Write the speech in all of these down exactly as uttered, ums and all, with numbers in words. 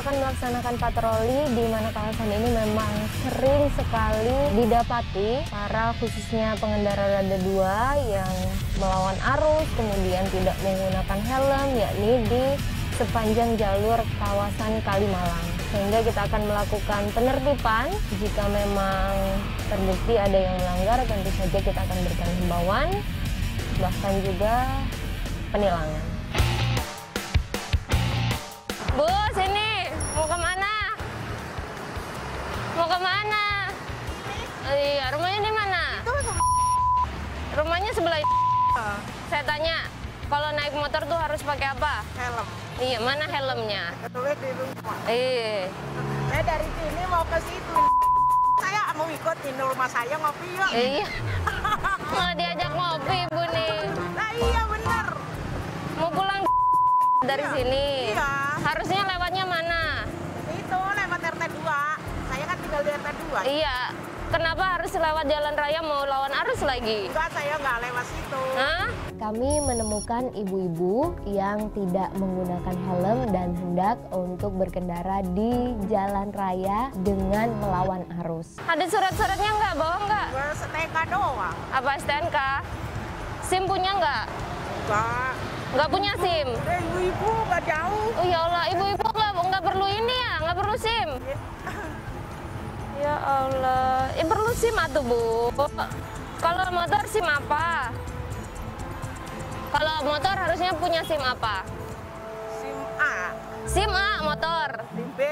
akan melaksanakan patroli di mana kawasan ini memang sering sekali didapati para khususnya pengendara roda dua yang melawan arus, kemudian tidak menggunakan helm, yakni di sepanjang jalur kawasan Kalimalang. Sehingga kita akan melakukan penertiban jika memang terbukti ada yang melanggar, tentu saja kita akan berikan himbauan, bahkan juga penilangan. Bu, sini. Mau kemana? Mau kemana? Oh, iya, rumahnya di mana? Rumahnya sebelah. Saya tanya, kalau naik motor tuh harus pakai apa? Helm. Iya, mana helmnya? Ketulis di rumah. Iya. Saya dari sini mau ke situ. Saya mau ikut di rumah saya ngopi yuk. Iya. Malah diajak ngopi, Ibu nih. Nah iya bener. Mau pulang dari Iya. sini. Iya. Harusnya lewatnya mana? Itu lewat R T dua. Saya kan tinggal di R T dua. Iya. Kenapa harus lewat jalan raya mau lawan arus lagi? Enggak, saya nggak lewat situ. Hah? Kami menemukan ibu-ibu yang tidak menggunakan helm dan hendak untuk berkendara di jalan raya dengan melawan arus. Ada surat-suratnya nggak? Bawa nggak? Gue S T N K doang. Apa S T N K? SIM punya nggak? Enggak. Nggak punya SIM? Udah ibu-ibu nggak jauh. Oh ya Allah, ibu-ibu nggak nggak perlu ini ya? Nggak perlu SIM? Ya Allah, eh, perlu SIM atuh Bu. Kalau motor SIM apa? Kalau motor harusnya punya SIM apa? SIM A. SIM A motor. SIM B.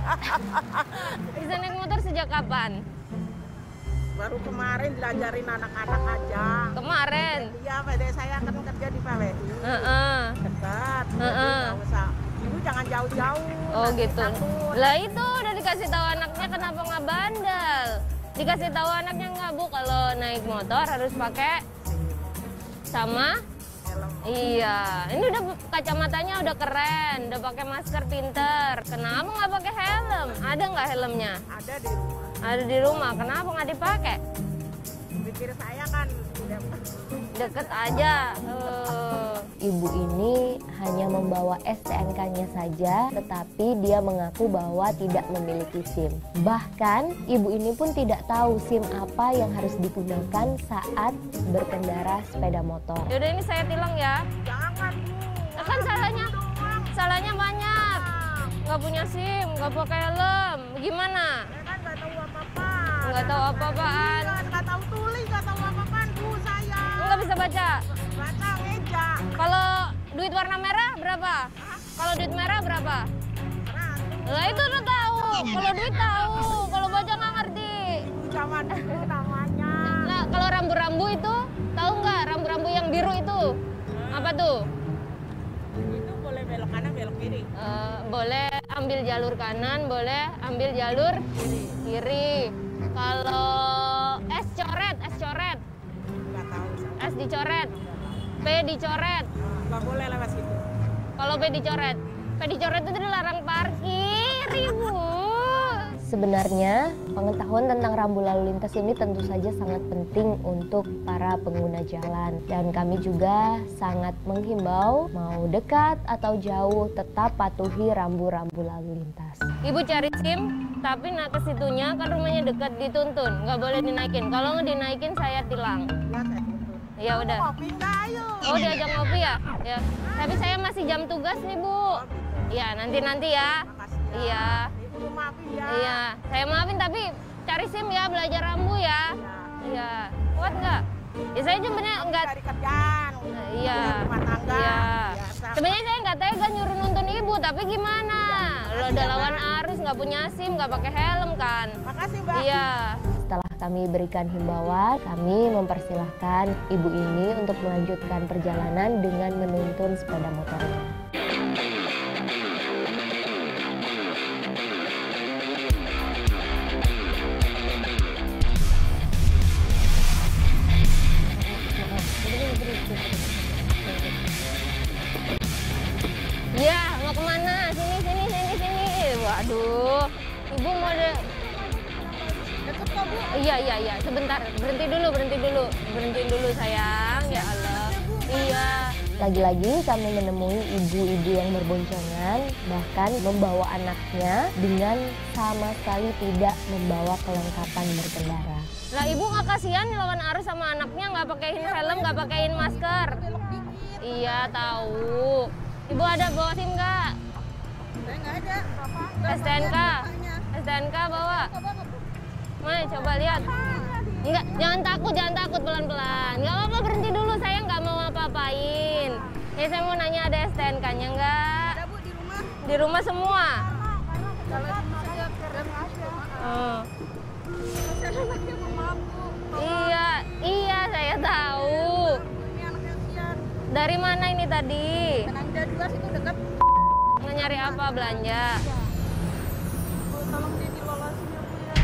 Bisa naik motor sejak kapan? Baru kemarin diajarin anak-anak aja. Kemarin. Iya, P D saya kan kerja di P W I. Heeh. Dekat. Heeh. Nggak usah. Ibu jangan jauh-jauh. Oh nanti gitu. takut. Lah itu udah dikasih tahu anaknya, kenapa nggak bandel? Dikasih tahu anaknya nggak Bu kalau naik motor harus pakai sama Helm. iya. Ini udah kacamatanya udah keren, udah pakai masker pinter. Kenapa nggak pakai helm? Ada nggak helmnya? Ada di rumah. Ada di rumah. Kenapa nggak dipakai? Pikir saya kan udah Deket aja. Uh. Ibu ini hanya membawa S T N K-nya saja, tetapi dia mengaku bahwa tidak memiliki SIM. Bahkan, ibu ini pun tidak tahu SIM apa yang harus digunakan saat berkendara sepeda motor. Yaudah ini saya tilang ya. jangan Bu. Kan salahnya, salahnya banyak. Nggak punya SIM, nggak pakai helm. Gimana? Saya kan nggak tahu apa-apa. Nggak tahu apa-apaan. Iya, nggak tahu tulis, nggak tahu apa-apaan Bu saya. Nggak bisa baca. Baca meja. Kalau duit warna merah berapa? Kalau duit merah berapa? Lah itu udah tahu. Kalau duit tahu, kalau baca nggak ngerti. Ibu zaman dulu namanya. Nah kalau rambu-rambu itu tahu nggak? Rambu-rambu yang biru itu apa tuh? Itu boleh belok kanan, belok kiri. Eh, boleh ambil jalur kanan, boleh ambil jalur Kiri. kiri. Kalau S coret, S coret, Nggak tahu saya. S dicoret, P dicoret. Nggak boleh lewat situ. Kalau P dicoret, P dicoret itu dilarang parkir, Ibu. Sebenarnya pengetahuan tentang rambu lalu lintas ini tentu saja sangat penting untuk para pengguna jalan. Dan kami juga sangat menghimbau mau dekat atau jauh tetap patuhi rambu-rambu lalu lintas. Ibu cari SIM, tapi nak ke situnya kan rumahnya dekat, dituntun. Nggak boleh dinaikin. Kalau nggak dinaikin saya tilang. Ya saya tuntun. Ya udah. Ngopi nggak ayo? Oh diajak ngopi ya? Ya. Tapi saya masih jam tugas nih Bu. Iya nanti-nanti ya. Makasih ya. Iya. Ibu maafin ya. Iya. Saya maafin tapi cari SIM ya, belajar rambu ya. Iya. Kuat nggak? Ya saya sebenarnya nggak. Cari kerjaan. Iya. Rumah tangga. Iya. Biasa. Sebenarnya saya nggak tega nyuruh nuntun Ibu, tapi gimana? Lo udah lawan arus, nggak punya SIM, nggak pakai helm kan? Makasih Mbak. Iya. Setelah kami berikan himbauan, kami mempersilahkan ibu ini untuk melanjutkan perjalanan dengan menuntun sepeda motornya. Ya, mau kemana? Sini, sini, sini, sini. Waduh, ibu mau de... Deket kok Bu. Iya, iya, iya. Sebentar, berhenti dulu, berhenti dulu. Berhenti dulu sayang, ya Allah. Iya, Lagi-lagi kami menemui ibu-ibu yang berboncengan, bahkan membawa anaknya dengan sama sekali tidak membawa kelengkapan berkendara. Lah ibu nggak kasihan lawan arus sama anaknya nggak pakein helm, nggak pakein masker? Iya tahu. Ibu ada bawa SIM nggak? Saya nggak ada. S T N K? S T N K bawa? Mai, coba lihat. Enggak, jangan takut, jangan takut, pelan-pelan. Nggak apa-apa, berhenti dulu, saya nggak mau apa-apain. Ya saya mau nanya ada S T N K-nya nggak? Ada Bu di rumah. Di rumah semua? Kalau saja Oh. anaknya mampu. Iya, iya saya tahu. Ini anak yang sian. Dari mana ini tadi? Penanda dua situ dekat. Mau nyari apa belanja? Oh, tolong dia dilolosin ya Bu ya.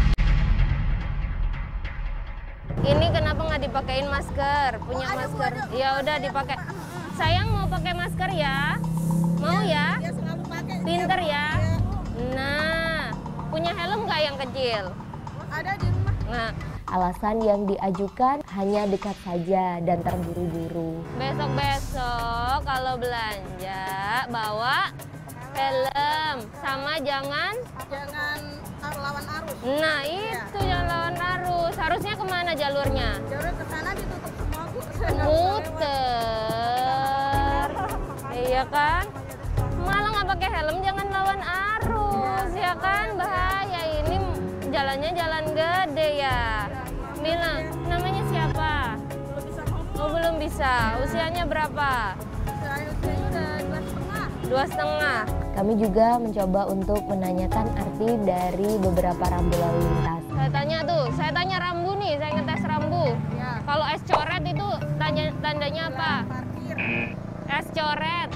Ini kenapa nggak dipakein masker? Punya Oh, ada, Bu, masker? ada. Ya udah dipakai. Sayang mau pakai masker ya? Mau ya? Dia selalu pakai. Pinter Dia, ya? Bu. Nah, punya helm nggak yang kecil? Ada di rumah. Nah, alasan yang diajukan hanya dekat saja dan terburu-buru. Besok-besok kalau belanja bawa helm sama jangan. Jangan ar- lawan arus. Nah itu jangan lawan arus. Harusnya kemana jalurnya? Jalur ke sana ditutup semua Bu. Muter. Iya kan? Malah nggak pakai helm jangan lawan arus ya kan? Bahaya ini jalannya jalan gede ya. Bilang namanya siapa? Belum bisa ngomong. Oh belum bisa. Usianya berapa? Saya usianya udah dua setengah. Dua setengah. Kami juga mencoba untuk menanyakan arti dari beberapa rambu lalu lintas. Saya tanya tuh, saya tanya rambu nih, saya ngetes rambu. Ya. Kalau es coret itu tanya, tandanya apa? Parkir. Es coret.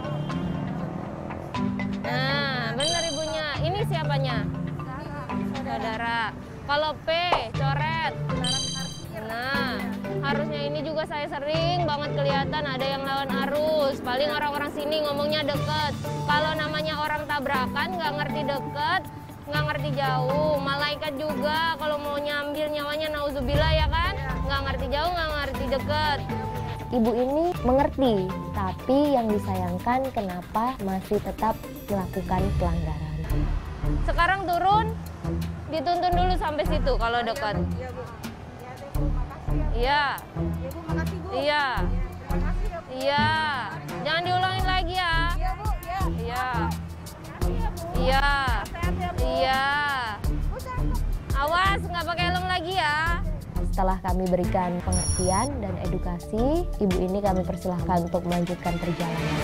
Nah, benar ibunya. Ini siapanya? Saudara. Kalau P, coret. Nah, harusnya ini juga saya sering banget kelihatan ada yang lawan arus. Paling orang-orang sini ngomongnya deket. Kalau namanya orang tabrakan nggak ngerti deket, nggak ngerti jauh. Malaikat juga kalau mau nyambil nyawanya nauzubillah ya kan? Nggak ngerti jauh, nggak ngerti deket. Ibu ini mengerti, tapi yang disayangkan kenapa masih tetap melakukan pelanggaran. Sekarang turun, dituntun dulu sampai situ kalau dekat. Iya Bu. Iya, Ya Bu, makasih Bu. iya, Terima kasih ya Bu. iya. Jangan diulangin lagi ya. Iya Bu, ya. Iya, Makasih ya Bu. iya, Sehat ya Bu. iya. Udah. Awas, nggak pakai helm lagi ya. Setelah kami berikan pengertian dan edukasi, ibu ini kami persilahkan untuk melanjutkan perjalanan.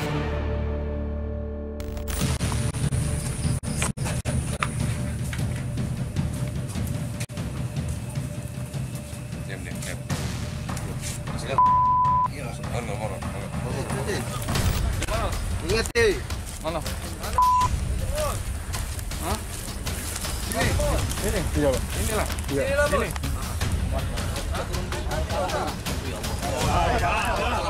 Diam, diam, diam. Silakan. Iya. Mana, mana, mana? Ingat sih. Mana? Hah? Ini. Iya, Pak. Inilah. Iya. Ini.